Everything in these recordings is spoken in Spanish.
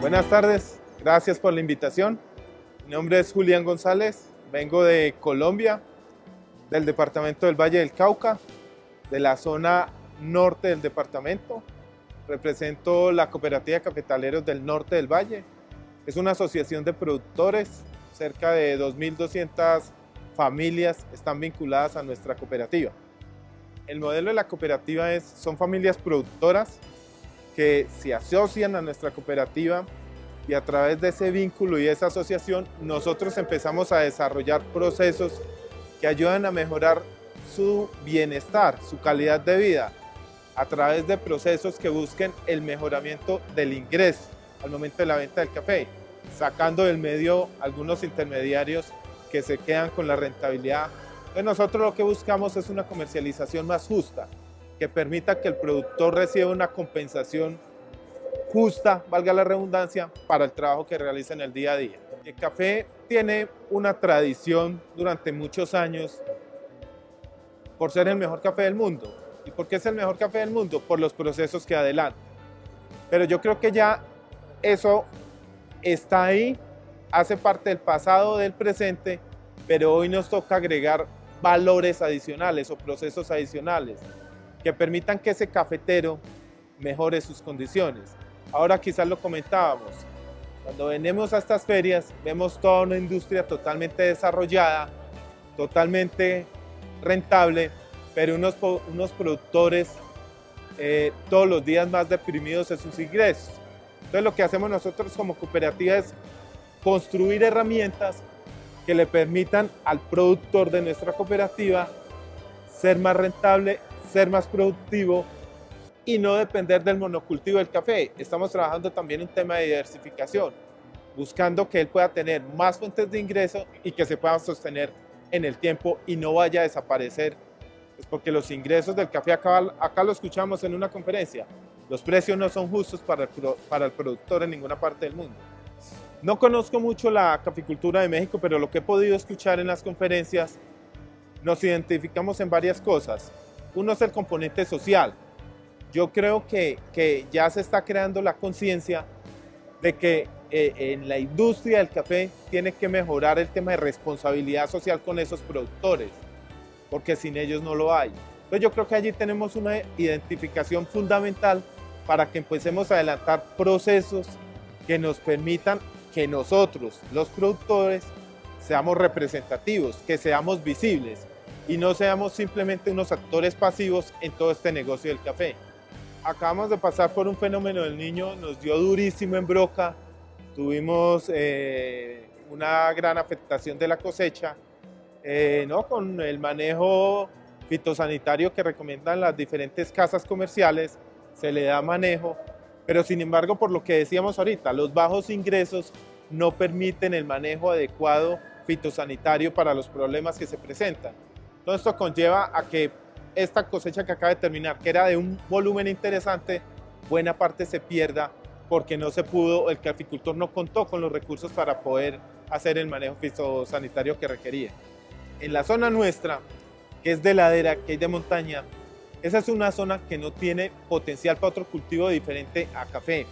Buenas tardes, gracias por la invitación. Mi nombre es Julián González, vengo de Colombia, del departamento del Valle del Cauca, de la zona norte del departamento. Represento la Cooperativa de Cafetaleros del Norte del Valle. Es una asociación de productores, cerca de 2.200 familias están vinculadas a nuestra cooperativa. El modelo de la cooperativa son familias productoras que se asocian a nuestra cooperativa y a través de ese vínculo y esa asociación nosotros empezamos a desarrollar procesos que ayudan a mejorar su bienestar, su calidad de vida, a través de procesos que busquen el mejoramiento del ingreso al momento de la venta del café, sacando del medio algunos intermediarios que se quedan con la rentabilidad. Entonces nosotros lo que buscamos es una comercialización más justa, que permita que el productor reciba una compensación justa, valga la redundancia, para el trabajo que realiza en el día a día. El café tiene una tradición durante muchos años por ser el mejor café del mundo. ¿Y por qué es el mejor café del mundo? Por los procesos que adelanta. Pero yo creo que ya eso está ahí, hace parte del pasado, del presente, pero hoy nos toca agregar valores adicionales o procesos adicionales que permitan que ese cafetero mejore sus condiciones. Ahora quizás lo comentábamos, cuando venimos a estas ferias vemos toda una industria totalmente desarrollada, totalmente rentable, pero unos productores todos los días más deprimidos en sus ingresos. Entonces lo que hacemos nosotros como cooperativa es construir herramientas que le permitan al productor de nuestra cooperativa ser más rentable, ser más productivo y no depender del monocultivo del café. Estamos trabajando también un tema de diversificación, buscando que él pueda tener más fuentes de ingreso y que se puedan sostener en el tiempo y no vaya a desaparecer. Pues porque los ingresos del café, acá lo escuchamos en una conferencia, los precios no son justos para el productor en ninguna parte del mundo. No conozco mucho la caficultura de México, pero lo que he podido escuchar en las conferencias, nos identificamos en varias cosas. Uno es el componente social. Yo creo que ya se está creando la conciencia de que en la industria del café tiene que mejorar el tema de responsabilidad social con esos productores, porque sin ellos no lo hay. Entonces yo creo que allí tenemos una identificación fundamental para que empecemos a adelantar procesos que nos permitan que nosotros, los productores, seamos representativos, que seamos visibles y no seamos simplemente unos actores pasivos en todo este negocio del café. Acabamos de pasar por un fenómeno del Niño, nos dio durísimo en Broca, tuvimos una gran afectación de la cosecha, ¿no? Con el manejo fitosanitario que recomiendan las diferentes casas comerciales, se le da manejo, pero sin embargo, por lo que decíamos ahorita, los bajos ingresos no permiten el manejo adecuado fitosanitario para los problemas que se presentan. Todo esto conlleva a que esta cosecha que acaba de terminar, que era de un volumen interesante, buena parte se pierda porque no se pudo, el caficultor no contó con los recursos para poder hacer el manejo fitosanitario que requería. En la zona nuestra, que es de ladera, que es de montaña, esa es una zona que no tiene potencial para otro cultivo diferente a café.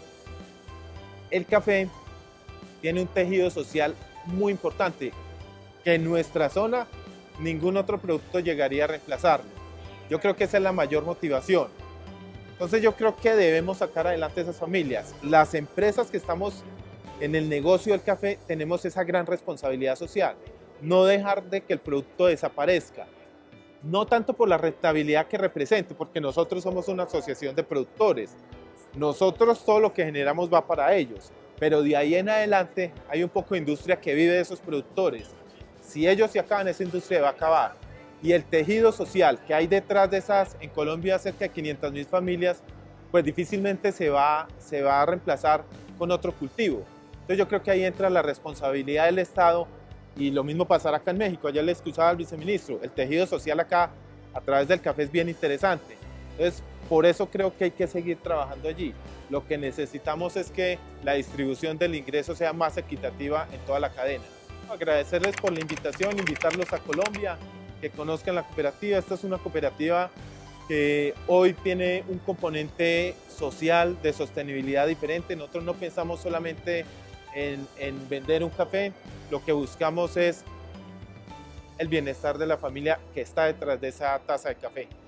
El café tiene un tejido social muy importante, que en nuestra zona ningún otro producto llegaría a reemplazarlo. Yo creo que esa es la mayor motivación. Entonces yo creo que debemos sacar adelante esas familias. Las empresas que estamos en el negocio del café tenemos esa gran responsabilidad social. No dejar de que el producto desaparezca. No tanto por la rentabilidad que represente, porque nosotros somos una asociación de productores. Nosotros todo lo que generamos va para ellos, pero de ahí en adelante hay un poco de industria que vive de esos productores. Si ellos se acaban, esa industria va a acabar. Y el tejido social que hay detrás de esas, en Colombia cerca de 500.000 familias, pues difícilmente se va a reemplazar con otro cultivo. Entonces yo creo que ahí entra la responsabilidad del Estado. Y lo mismo pasará acá en México. Ayer le escuchaba al viceministro, el tejido social acá a través del café es bien interesante. Entonces, por eso creo que hay que seguir trabajando allí. Lo que necesitamos es que la distribución del ingreso sea más equitativa en toda la cadena. Agradecerles por la invitación, invitarlos a Colombia, que conozcan la cooperativa. Esta es una cooperativa que hoy tiene un componente social de sostenibilidad diferente. Nosotros no pensamos solamente en vender un café, lo que buscamos es el bienestar de la familia que está detrás de esa taza de café.